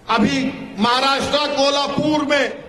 अभी महाराष्ट्र कोल्हापुर में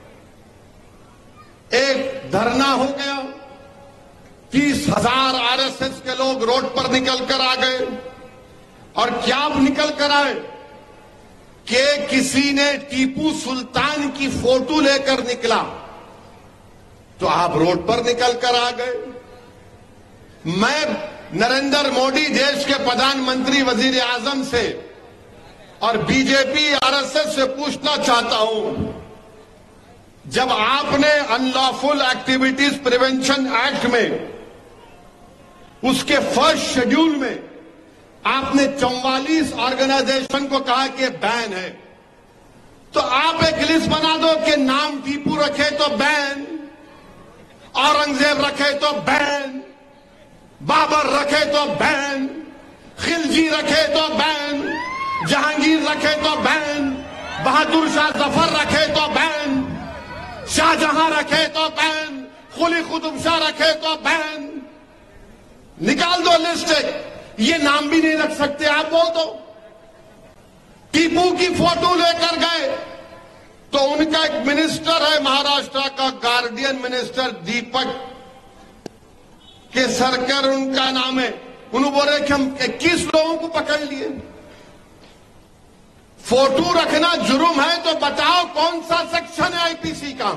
एक धरना हो गया, 30,000 आरएसएस के लोग रोड पर निकल कर आ गए। और क्या निकल कर आए कि किसी ने टीपू सुल्तान की फोटो लेकर निकला, तो आप रोड पर निकल कर आ गए। मैं नरेंद्र मोदी देश के प्रधानमंत्री, वजीर आजम से और बीजेपी आरएसएस से पूछना चाहता हूं, जब आपने अनलॉफुल एक्टिविटीज प्रिवेंशन एक्ट में उसके फर्स्ट शेड्यूल में आपने 44 ऑर्गेनाइजेशन को कहा कि बैन है, तो आप एक लिस्ट बना दो कि नाम टीपू रखे तो बैन, औरंगजेब रखे तो बैन, बाबर रखे तो बैन, खिलजी रखे तो बैन, जहांगीर रखे तो बैन, बहादुर शाह जफर रखे तो बैन, शाहजहां रखे तो बैन, कुली कुतुब शाह रखे तो बैन। निकाल दो लिस्ट, ये नाम भी नहीं रख सकते आप, बोल दो। टीपू की फोटो लेकर गए तो उनका एक मिनिस्टर है महाराष्ट्र का, गार्डियन मिनिस्टर दीपक केसरकर उनका नाम है, उन्होंने बोले कि हम 21 लोगों को पकड़ लिए। फोटो रखना जुर्म है तो बताओ कौन सा सेक्शन है आईपीसी का?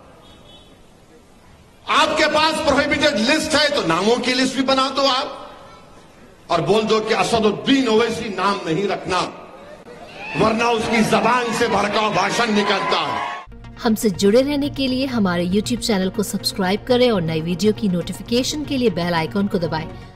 आपके पास प्रोहिबिटेड लिस्ट है तो नामों की लिस्ट भी बना दो आप, और बोल दो कि असदुद्दीन ओवैसी नाम नहीं रखना, वरना उसकी जबान से भड़काऊ भाषण निकलता है। हमसे जुड़े रहने के लिए हमारे YouTube चैनल को सब्सक्राइब करें और नई वीडियो की नोटिफिकेशन के लिए बेल आइकॉन को दबाएं।